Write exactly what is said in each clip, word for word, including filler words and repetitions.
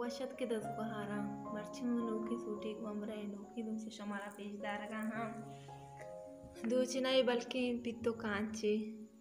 वशत के दस बहारा मर्ची नोकी सूटी को अमरा नोकी तुमसे शमारा पेजदार का हाँ दूची नहीं बल्कि पित्तो कांचे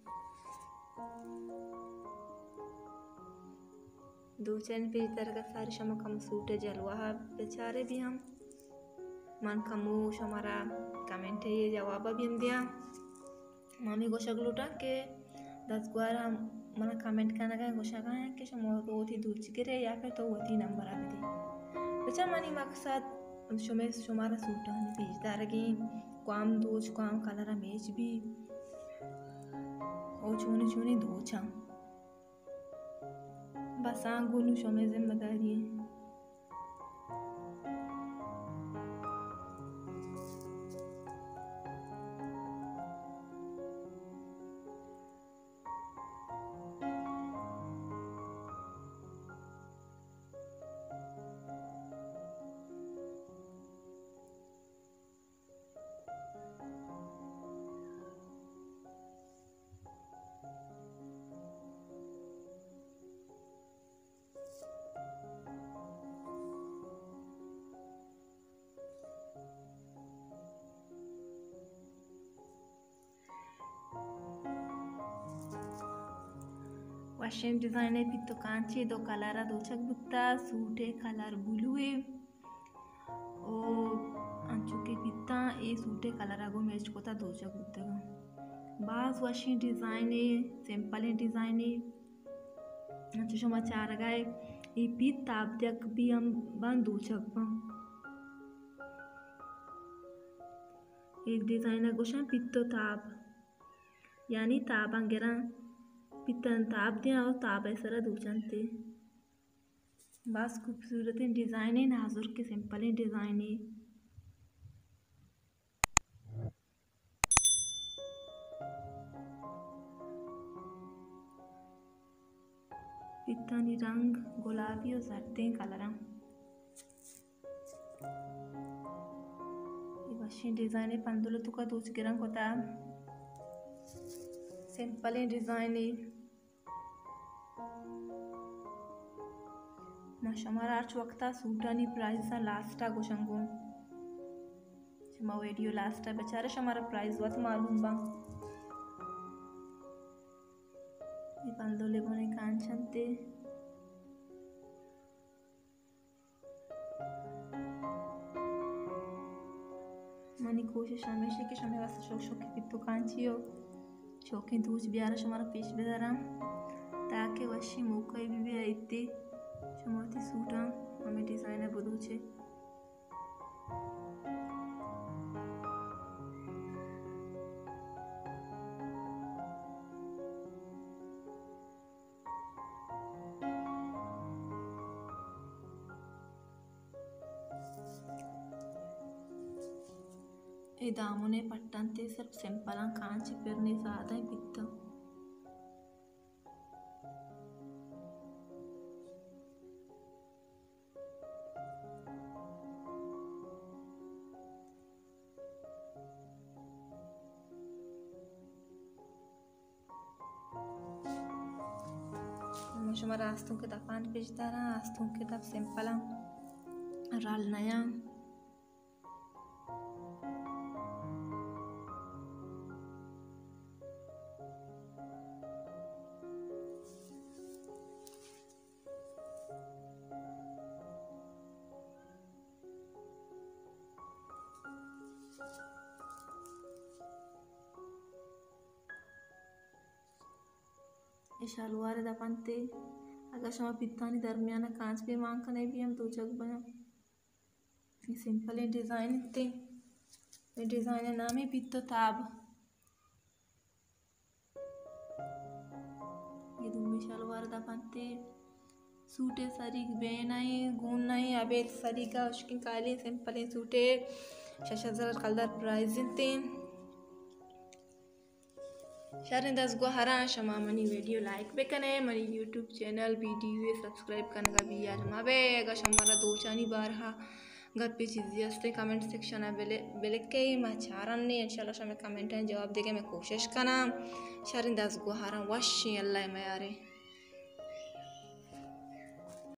दूचन पेजदार का सारे शमा कम सूटे जलवा बेचारे भी हम मन कमो शमारा कमेंट है ये जवाब भी हम दिया मामी को शगलुटा के दस गुआरा मना कमेंट करना का गोशा का है कि शमो तो वो थी दूच के रे या फिर तो वो थी नंबर आ भी बच्चा मानी मकसद शुमे शुमारा सूटा ने पेजदार की काम दूच काम कलरा मेज भी ओ चुनी चुनी दूचा बस आंगुनु शुमे जिम्मेदारी है वाशिंग डिजाइन है पित्तो कांचे दो कलर दो चक बुत्ता सूट है कलर ब्लू है ओ अंचु के पित्ता ए सूट है कलर आगो मैच कोता दो चक बुत्ता का बास वाशिंग डिजाइन है सिंपल है डिजाइन है अंचु शमा चार गाय ये पित ताप तक भी हम बंद दो चक पा एक डिजाइन है गोशा पित्तो ताप यानी ताप अंगेरा पितन ताप दिया और ताप ऐसा दूचनते बस खूबसूरत डिज़ाइन है नाजुर के सिंपल डिज़ाइन है पितानी रंग गुलाबी और जर्दे कलर ये वशी डिज़ाइन है पंदुल तो का दूच के रंग होता सिंपल डिज़ाइन है माशामारा आठ वक्ता सूटानी प्राइस सा लास्ट आ गोशंगो शमा वीडियो लास्ट आ बेचारे शमारा प्राइस वत मालूम बा ये पंदोले बने कांचनते मनी कोशिश हमेशा कि शमे वास्ते शोक शोक की पित्तो कांची हो शोकी दूज बियारा शमारा पेश बेदारा ताकि वशी मौका भी भी आईते शमाती सूटा हमें डिजाइन है बदूचे ये दामुने पट्टन ते सिर्फ सिंपल कांच फिरने ज़्यादा ही पित्ता शुमारा आस्तों के तफान पेजता रहा आस्तों के तफ सिंपल राल नया शलवार दपनते अगर शमा पित्तानी दरमियाना कांच पे मांग करने भी हम दो जग बना ये सिंपल है डिज़ाइन इतने ये डिज़ाइन है नाम है पित्तो ताब ये दूमी शलवार दपनते सूटे सरी बेन आई गुन नहीं अबे सरी का उसकी काली सिंपल है सूटे शशजर कलर प्राइस इतने शारिन दस गो हरा शमा मनी वीडियो लाइक भी कने मनी यूट्यूब चैनल वीडियो सब्सक्राइब करने का भी यार मावे अगर शमारा दो चानी बार हा घर पे चीज़ें हस्ते कमेंट सेक्शन है बेले बेले के मैं चारन ने इंशाल्लाह शमे कमेंट है जवाब देके मैं कोशिश करना शारिन दस गो हरा वशी अल्लाह मैं यारे